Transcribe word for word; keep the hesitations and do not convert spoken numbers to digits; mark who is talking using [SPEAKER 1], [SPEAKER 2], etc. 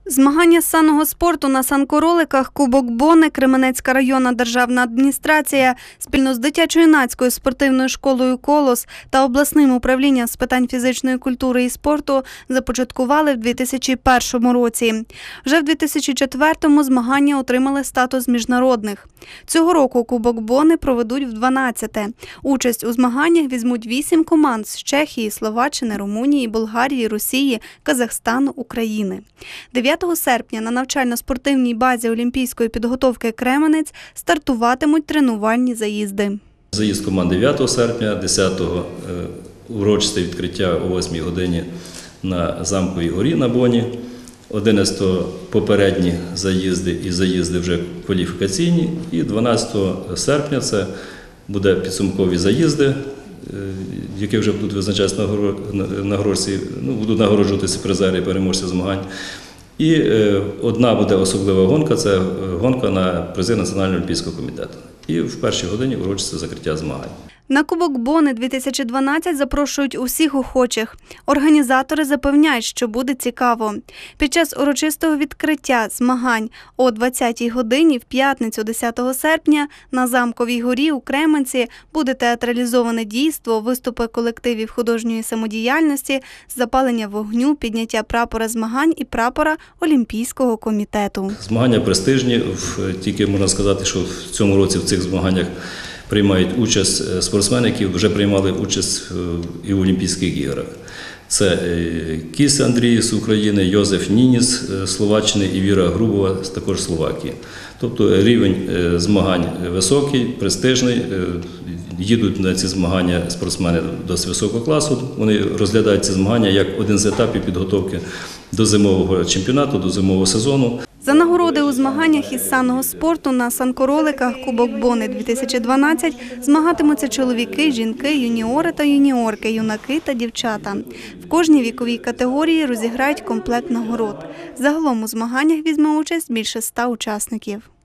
[SPEAKER 1] Змагання з санного спорту на санкороликах «Кубок Бони» Кременецька районна державна адміністрація спільно з дитячо-юнацькою спортивною школою «Колос» та обласним управлінням з питань фізичної культури і спорту започаткували в дві тисячі першому році. Вже в дві тисячі четвертому змагання отримали статус міжнародних. Цього року «Кубок Бони» проведуть вдванадцяте. Участь у змаганнях візьмуть вісім команд з Чехії, Словаччини, Румунії, Болгарії, Росії, Казахстану, України. дев'ятого серпня на навчально-спортивній базі олімпійської підготовки «Кременець» стартуватимуть тренувальні заїзди.
[SPEAKER 2] Заїзд команд дев'ятого серпня, десятого урочисте відкриття о восьмій годині на Замковій горі на Боні, одинадцятого попередні заїзди і заїзди вже кваліфікаційні, і дванадцятого серпня це буде підсумкові заїзди, які вже будуть визначатися нагородці, ну, будуть нагороджуватися призери і переможці змагань. І одна буде особлива гонка – це гонка на призи Національного олімпійського комітету. І в першій годині урочисте закриття змагань.
[SPEAKER 1] На «Кубок Бони» дві тисячі дванадцять запрошують усіх охочих. Організатори запевняють, що буде цікаво. Під час урочистого відкриття змагань о двадцятій годині в п'ятницю десятого серпня на Замковій горі у Кременці буде театралізоване дійство, виступи колективів художньої самодіяльності, запалення вогню, підняття прапора змагань і прапора Олімпійського комітету.
[SPEAKER 2] Змагання престижні, тільки можна сказати, що в цьому році в цих змаганнях приймають участь спортсмени, які вже приймали участь і в Олімпійських іграх. Це Кіс Андрій з України, Йозеф Нініс з Словаччини і Віра Грубова також з Словакії. Тобто рівень змагань високий, престижний. Їдуть на ці змагання спортсмени досить високого класу. Вони розглядають ці змагання як один з етапів підготовки до зимового чемпіонату, до зимового сезону.
[SPEAKER 1] За нагороди у змаганнях із санного спорту на санкороликах «Кубок Бони» дві тисячі дванадцять змагатимуться чоловіки, жінки, юніори та юніорки, юнаки та дівчата. В кожній віковій категорії розіграють комплект нагород. Загалом у змаганнях візьме участь більше ста учасників.